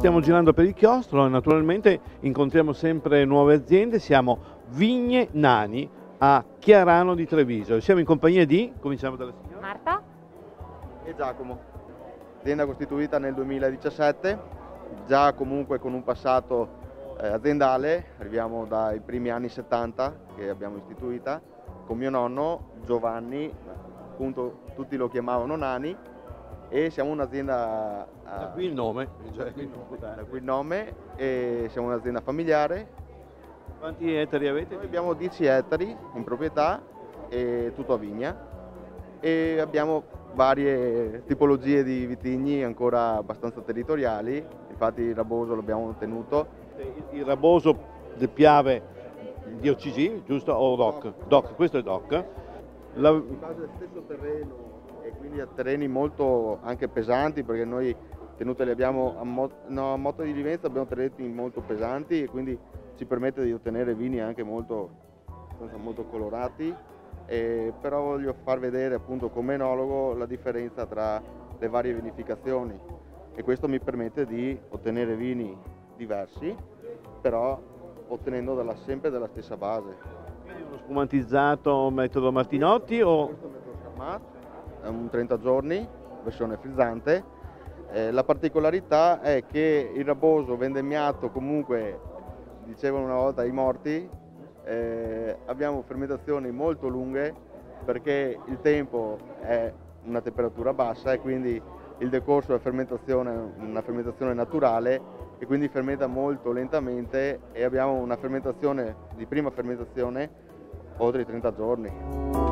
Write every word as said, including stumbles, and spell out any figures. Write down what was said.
stiamo girando per il chiostro e naturalmente incontriamo sempre nuove aziende. Siamo Vigne Nani a Chiarano di Treviso. Siamo in compagnia di, cominciamo dalla signora Marta e Giacomo. Azienda costituita nel duemiladiciassette, già comunque con un passato eh, aziendale, arriviamo dai primi anni settanta che abbiamo istituita, con mio nonno Giovanni, appunto tutti lo chiamavano Nani, e siamo un'azienda... Da qui il nome. Da qui il nome, da qui il nome e siamo un'azienda familiare. Quanti ettari avete? Noi abbiamo dieci ettari in proprietà e tutto a vigna e abbiamo varie tipologie di vitigni ancora abbastanza territoriali, infatti il Raboso l'abbiamo tenuto. Il Raboso del Piave di O C G, giusto? O DOC? DOC, questo è DOC. La... In base al stesso terreno e quindi a terreni molto anche pesanti, perché noi tenute li abbiamo a, mo no, a Motta di Livenza, abbiamo terreni molto pesanti e quindi ci permette di ottenere vini anche molto, molto colorati, eh, però voglio far vedere appunto come enologo la differenza tra le varie vinificazioni e questo mi permette di ottenere vini diversi, però ottenendo dalla, sempre dalla stessa base. Quindi uno spumantizzato metodo Martinotti o... Questo metodo Charmat, è un trenta giorni, versione frizzante. Eh, la particolarità è che il Raboso vendemmiato comunque, dicevano una volta i morti, eh, abbiamo fermentazioni molto lunghe perché il tempo è una temperatura bassa e quindi il decorso della fermentazione è una fermentazione naturale e quindi fermenta molto lentamente e abbiamo una fermentazione di prima fermentazione oltre i trenta giorni.